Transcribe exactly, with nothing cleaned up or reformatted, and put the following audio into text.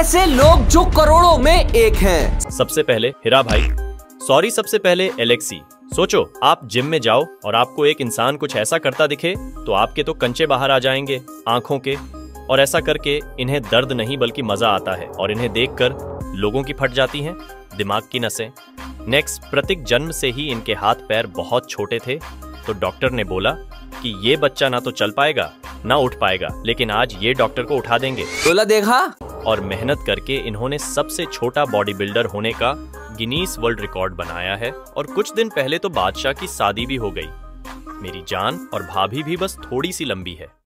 ऐसे लोग जो करोड़ों में एक हैं। सबसे पहले हीरा भाई, सॉरी सबसे पहले एलेक्सी। सोचो आप जिम में जाओ और आपको एक इंसान कुछ ऐसा करता दिखे तो आपके तो कंचे बाहर आ जाएंगे आंखों के, और ऐसा करके इन्हें दर्द नहीं बल्कि मजा आता है और इन्हें देखकर लोगों की फट जाती हैं दिमाग की नसें। नेक्स्ट, प्रतीक जन्म से ही इनके हाथ पैर बहुत छोटे थे, तो डॉक्टर ने बोला कि ये बच्चा ना तो चल पाएगा ना उठ पाएगा, लेकिन आज ये डॉक्टर को उठा देंगे। बोला देखा। और मेहनत करके इन्होंने सबसे छोटा बॉडी बिल्डर होने का गिनीज वर्ल्ड रिकॉर्ड बनाया है। और कुछ दिन पहले तो बादशाह की शादी भी हो गई। मेरी जान और भाभी भी बस थोड़ी सी लंबी है।